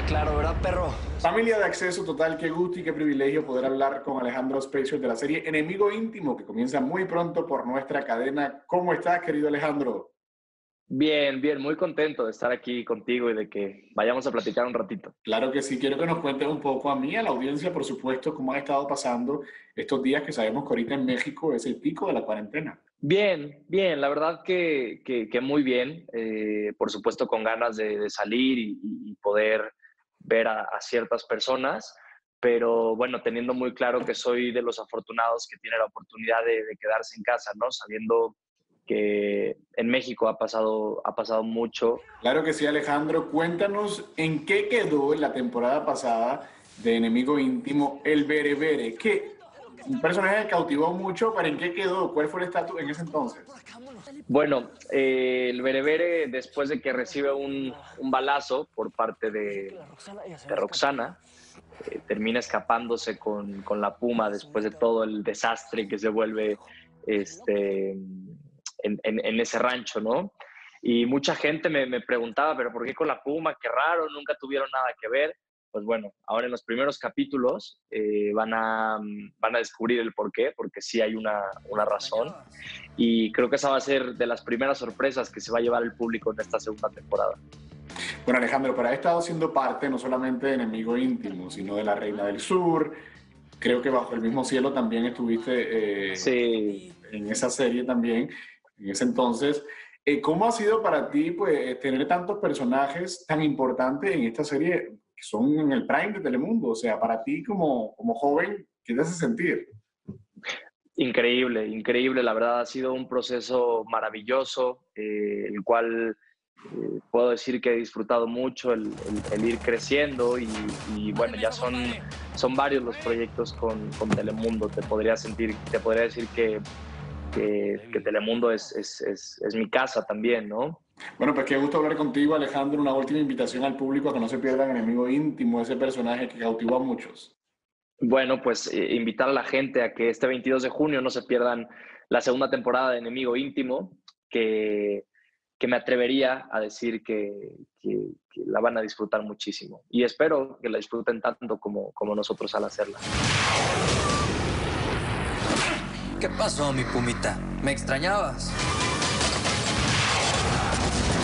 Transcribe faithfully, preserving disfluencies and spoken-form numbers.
claro, ¿verdad, perro? Familia de Acceso Total, qué gusto y qué privilegio poder hablar con Alejandro Spezio de la serie Enemigo Íntimo, que comienza muy pronto por nuestra cadena. ¿Cómo estás, querido Alejandro? Bien, bien, muy contento de estar aquí contigo y de que vayamos a platicar un ratito. Claro que sí, quiero que nos cuentes un poco a mí, a la audiencia, por supuesto, cómo han estado pasando estos días que sabemos que ahorita en México es el pico de la cuarentena. Bien, bien, la verdad que, que, que muy bien, eh, por supuesto con ganas de, de salir y, y poder ver a, a ciertas personas, pero bueno, teniendo muy claro que soy de los afortunados que tiene la oportunidad de, de quedarse en casa, ¿no? Sabiendo que en México ha pasado, ha pasado mucho. Claro que sí, Alejandro. Cuéntanos en qué quedó en la temporada pasada de Enemigo Íntimo el Berebere, que un personaje que cautivó mucho, pero ¿en qué quedó? ¿Cuál fue el estatus en ese entonces? Bueno, eh, el Berebere, después de que recibe un, un balazo por parte de, de Roxana, eh, termina escapándose con, con la Puma después de todo el desastre que se vuelve este, en, en, en ese rancho, ¿no? Y mucha gente me, me preguntaba, ¿pero por qué con la Puma? Qué raro, nunca tuvieron nada que ver. Pues bueno, ahora en los primeros capítulos eh, van, a, van a descubrir el por qué, porque sí hay una, una razón. Y creo que esa va a ser de las primeras sorpresas que se va a llevar el público en esta segunda temporada. Bueno, Alejandro, pero has estado siendo parte no solamente de Enemigo Íntimo, sino de La Reina del Sur. Creo que Bajo el Mismo Cielo también estuviste eh, Sí, en esa serie también, en ese entonces. Eh, ¿Cómo ha sido para ti pues, tener tantos personajes tan importantes en esta serie que son en el prime de Telemundo? O sea, para ti como, como joven, ¿qué te hace sentir? increíble, increíble. La verdad ha sido un proceso maravilloso, eh, el cual eh, puedo decir que he disfrutado mucho el, el, el ir creciendo y, y, bueno, ya son, son varios los proyectos con, con Telemundo. Te podría, sentir, te podría decir que, que, que Telemundo es, es, es, es mi casa también, ¿no? Bueno, pues qué gusto hablar contigo, Alejandro. Una última invitación al público a que no se pierdan Enemigo Íntimo, ese personaje que cautivó a muchos. Bueno, pues eh, invitar a la gente a que este veintidós de junio no se pierdan la segunda temporada de Enemigo Íntimo, que, que me atrevería a decir que, que, que la van a disfrutar muchísimo. Y espero que la disfruten tanto como, como nosotros al hacerla. ¿Qué pasó, mi Pumita? ¿Me extrañabas?